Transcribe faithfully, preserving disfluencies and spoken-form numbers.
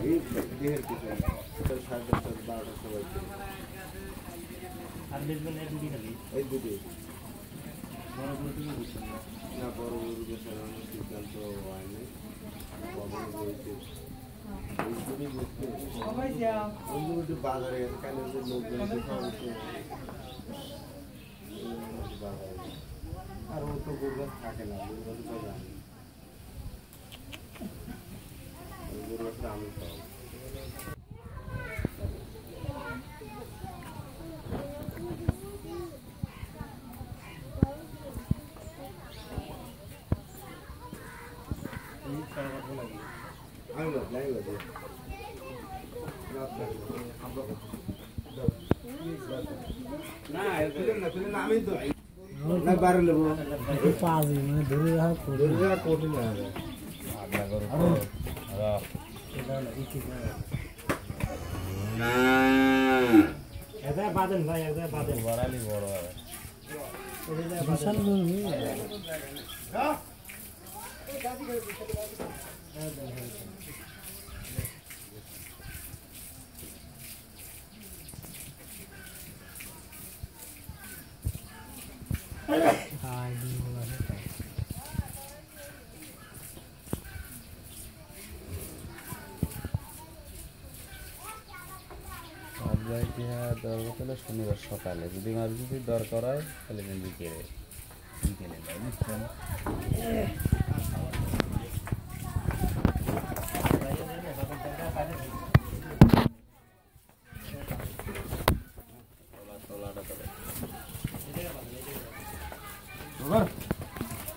এই দেহের কিছু এটা সাড়ে দশটা বারোটার সময় আর বেচবেন এক দুটি খালি এই দুটি বড় বড় তুমি বুঝছেন না না বড় বড় বেচারানো সিদ্ধান্ত হয়নি কখনো বলছে এই দুটি বুঝতে অন্য একটু বাজারে গেছে কেন যে লোকজন বাজারে আর ও তো গরু থাকে না গরু গাছ তো জানি গরু গাছটা আমি পাবো আমি না যাই বাজে না ফিল্ম না ফিল্ম আমি তো না বারে নেব পাজি মানে ধরে রাখা ধরে রাখা কঠিন হবে আদা করো আদা এটা না ইতি না এটা বাদেন ভাই এটা বাদেন বড়ালি বড় হবে এটা বিশাল বাদেন গরু হ্যাঁ হাই দিন লাগে আর যাইতে দরকার হলে শনিবার সকালে যদি মার যদি দরকার হয় তাহলে দিন বিকেলে বিকেলে যাই বুঝছেন তোলা তোলাটা করে